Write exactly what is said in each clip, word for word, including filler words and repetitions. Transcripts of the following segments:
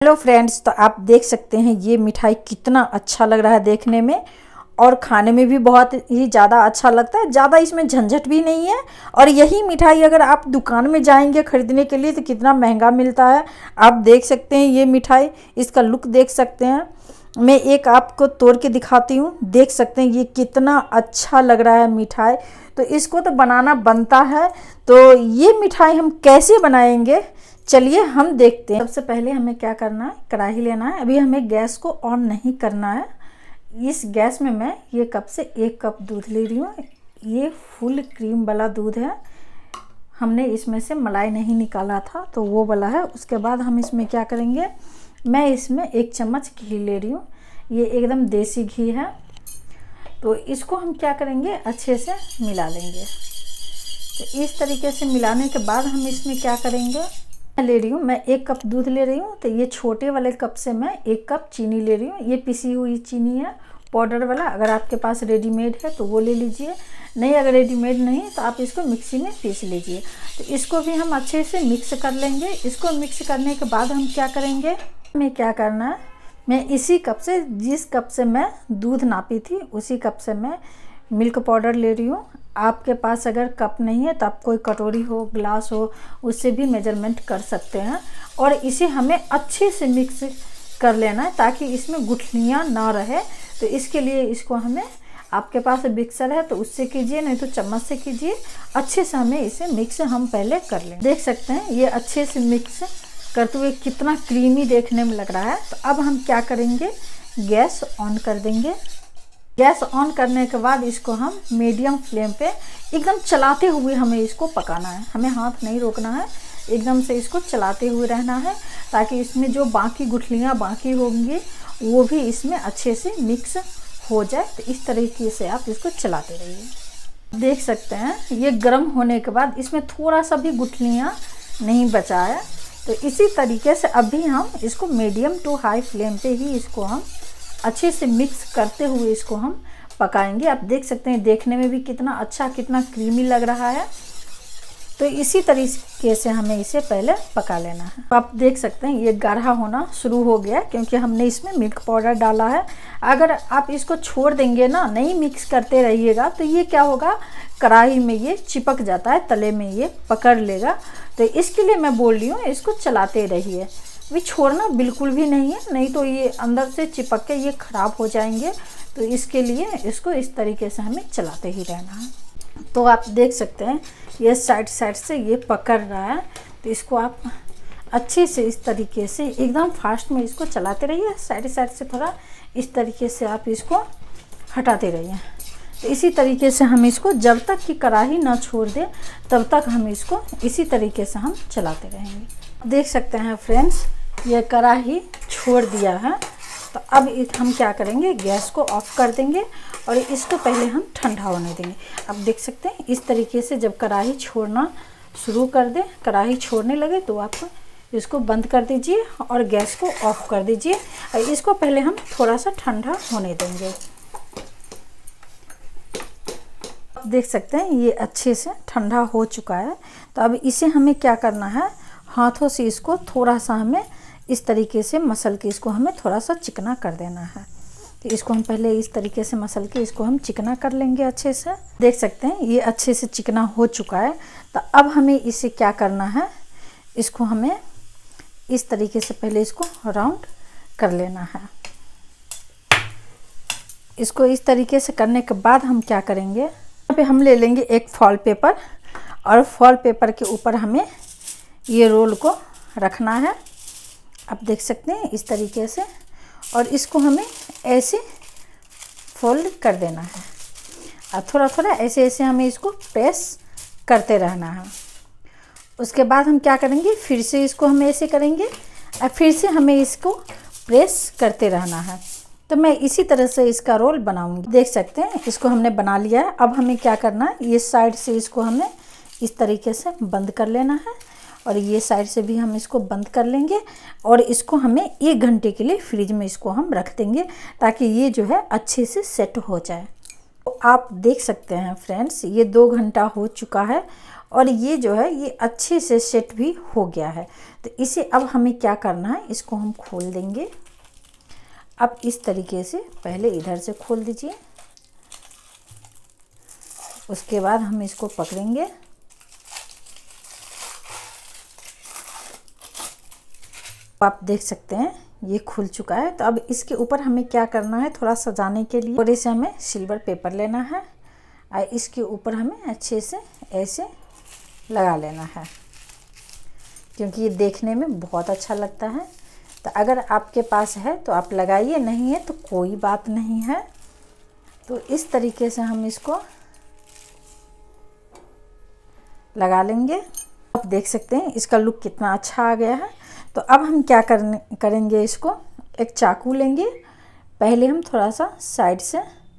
Hello friends, तो आप देख सकते हैं ये मिठाई कितना अच्छा लग रहा है देखने में और खाने में भी बहुत ही ज़्यादा अच्छा लगता है। ज़्यादा इसमें झंझट भी नहीं है। और यही मिठाई अगर आप दुकान में जाएंगे ख़रीदने के लिए तो कितना महंगा मिलता है। आप देख सकते हैं ये मिठाई, इसका लुक देख सकते हैं। मैं एक आपको तोड़ के दिखाती हूँ। देख सकते हैं ये कितना अच्छा लग रहा है मिठाई। तो इसको तो बनाना बनता है। तो ये मिठाई हम कैसे बनाएंगे चलिए हम देखते हैं। सबसे पहले हमें क्या करना है, कढ़ाई लेना है। अभी हमें गैस को ऑन नहीं करना है। इस गैस में मैं ये कप से एक कप दूध ले रही हूँ। ये फुल क्रीम वाला दूध है। हमने इसमें से मलाई नहीं निकाला था तो वो वाला है। उसके बाद हम इसमें क्या करेंगे, मैं इसमें एक चम्मच घी ले रही हूँ। ये एकदम देसी घी है। तो इसको हम क्या करेंगे, अच्छे से मिला लेंगे। तो इस तरीके से मिलाने के बाद हम इसमें क्या करेंगे, ले रही हूँ मैं एक कप दूध ले रही हूँ। तो ये छोटे वाले कप से मैं एक कप चीनी ले रही हूँ। ये पिसी हुई चीनी है, पाउडर वाला। अगर आपके पास रेडीमेड है तो वो ले लीजिए, नहीं अगर रेडीमेड नहीं तो आप इसको मिक्सी में पीस लीजिए। तो इसको भी हम अच्छे से मिक्स कर लेंगे। इसको मिक्स करने के बाद हम क्या करेंगे, हमें क्या करना है, मैं इसी कप से, जिस कप से मैं दूध नापी थी उसी कप से मैं मिल्क पाउडर ले रही हूँ। आपके पास अगर कप नहीं है तो आप कोई कटोरी हो, ग्लास हो, उससे भी मेजरमेंट कर सकते हैं। और इसे हमें अच्छे से मिक्स कर लेना है ताकि इसमें गुठलियाँ ना रहे। तो इसके लिए इसको हमें, आपके पास मिक्सर है तो उससे कीजिए, नहीं तो चम्मच से कीजिए। अच्छे से हमें इसे मिक्स हम पहले कर लें। देख सकते हैं ये अच्छे से मिक्स करते हुए कितना क्रीमी देखने में लग रहा है। तो अब हम क्या करेंगे, गैस ऑन कर देंगे। गैस ऑन करने के बाद इसको हम मीडियम फ्लेम पे एकदम चलाते हुए हमें इसको पकाना है। हमें हाथ नहीं रोकना है, एकदम से इसको चलाते हुए रहना है ताकि इसमें जो बाकी गुठलियाँ बाकी होंगी वो भी इसमें अच्छे से मिक्स हो जाए। तो इस तरीके से आप इसको चलाते रहिए। देख सकते हैं ये गर्म होने के बाद इसमें थोड़ा सा भी गुठलियाँ नहीं बचा है। तो इसी तरीके से अभी हम इसको मीडियम टू हाई फ्लेम पे ही इसको हम अच्छे से मिक्स करते हुए इसको हम पकाएंगे। आप देख सकते हैं देखने में भी कितना अच्छा, कितना क्रीमी लग रहा है। तो इसी तरीके से हमें इसे पहले पका लेना है। आप देख सकते हैं ये गाढ़ा होना शुरू हो गया क्योंकि हमने इसमें मिल्क पाउडर डाला है। अगर आप इसको छोड़ देंगे ना, नहीं मिक्स करते रहिएगा, तो ये क्या होगा, कढ़ाई में ये चिपक जाता है, तले में ये पकड़ लेगा। तो इसके लिए मैं बोल रही हूँ इसको चलाते रहिए, भी छोड़ना बिल्कुल भी नहीं है, नहीं तो ये अंदर से चिपक के ये ख़राब हो जाएंगे। तो इसके लिए इसको इस तरीके से हमें चलाते ही रहना है। तो आप देख सकते हैं ये साइड साइड से ये पकड़ रहा है। तो इसको आप अच्छे से इस तरीके से एकदम फास्ट में इसको चलाते रहिए। साइड साइड से थोड़ा इस तरीके से आप इसको हटाते रहिए। तो इसी तरीके से हम इसको, जब तक कि कढ़ाई ना छोड़ दे तब तक हम इसको इसी तरीके से हम चलाते रहेंगे। देख सकते हैं फ्रेंड्स ये कढ़ाई छोड़ दिया है। तो अब हम क्या करेंगे, गैस को ऑफ कर देंगे और इसको पहले हम ठंडा होने देंगे। अब देख सकते हैं इस तरीके से जब कढ़ाई छोड़ना शुरू कर दे, कढ़ाई छोड़ने लगे तो आप इसको बंद कर दीजिए और गैस को ऑफ कर दीजिए। और इसको पहले हम थोड़ा सा ठंडा होने देंगे। देख सकते हैं ये अच्छे से ठंडा हो चुका है। तो अब इसे हमें क्या करना है, हाथों से इसको थोड़ा सा हमें इस तरीके से मसल के इसको हमें थोड़ा सा चिकना कर देना है। तो इसको हम पहले इस तरीके से मसल के इसको हम चिकना कर लेंगे अच्छे से। देख सकते हैं ये अच्छे से चिकना हो चुका है। तो अब हमें इसे क्या करना है, इसको हमें इस तरीके से पहले इसको राउंड कर लेना है। इसको इस तरीके से करने के बाद हम क्या करेंगे, यहाँ पे हम ले लेंगे एक फॉल पेपर और फॉल पेपर के ऊपर हमें ये रोल को रखना है। आप देख सकते हैं इस तरीके से, और इसको हमें ऐसे फोल्ड कर देना है और थोड़ा थोड़ा ऐसे ऐसे हमें इसको प्रेस करते रहना है। उसके बाद हम क्या करेंगे, फिर से इसको हम ऐसे करेंगे और फिर से हमें इसको प्रेस करते रहना है। तो मैं इसी तरह से इसका रोल बनाऊंगी। देख सकते हैं इसको हमने बना लिया है। अब हमें क्या करना है, ये साइड से इसको हमें इस तरीके से बंद कर लेना है और ये साइड से भी हम इसको बंद कर लेंगे और इसको हमें एक घंटे के लिए फ्रिज में इसको हम रख देंगे ताकि ये जो है अच्छे से सेट हो जाए। तो आप देख सकते हैं फ्रेंड्स ये दो घंटा हो चुका है और ये जो है ये अच्छे से सेट भी हो गया है। तो इसे अब हमें क्या करना है, इसको हम खोल देंगे। अब इस तरीके से पहले इधर से खोल दीजिए, उसके बाद हम इसको पकड़ेंगे। आप देख सकते हैं ये खुल चुका है। तो अब इसके ऊपर हमें क्या करना है, थोड़ा सजाने के लिए थोड़े से हमें सिल्वर पेपर लेना है और इसके ऊपर हमें अच्छे से ऐसे लगा लेना है, क्योंकि ये देखने में बहुत अच्छा लगता है। तो अगर आपके पास है तो आप लगाइए, नहीं है तो कोई बात नहीं है। तो इस तरीके से हम इसको लगा लेंगे। आप देख सकते हैं इसका लुक कितना अच्छा आ गया है। तो अब हम क्या करने करेंगे, इसको एक चाकू लेंगे, पहले हम थोड़ा सा साइड से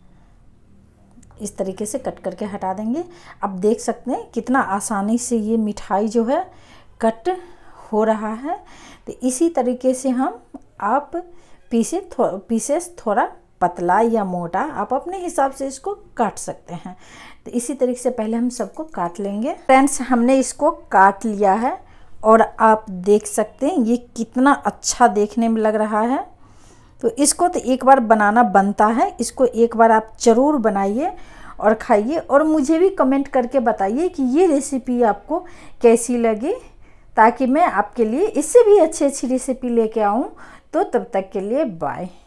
इस तरीके से कट करके हटा देंगे। अब देख सकते हैं कितना आसानी से ये मिठाई जो है कट हो रहा है। तो इसी तरीके से हम आप पीसे थो, पीसेस थोड़ा पतला या मोटा आप अपने हिसाब से इसको काट सकते हैं। तो इसी तरीके से पहले हम सबको काट लेंगे। फ्रेंड्स, हमने इसको काट लिया है और आप देख सकते हैं ये कितना अच्छा देखने में लग रहा है। तो इसको तो एक बार बनाना बनता है, इसको एक बार आप ज़रूर बनाइए और खाइए, और मुझे भी कमेंट करके बताइए कि ये रेसिपी आपको कैसी लगी, ताकि मैं आपके लिए इससे भी अच्छी अच्छी रेसिपी लेके आऊँ। तो तब तक के लिए बाय।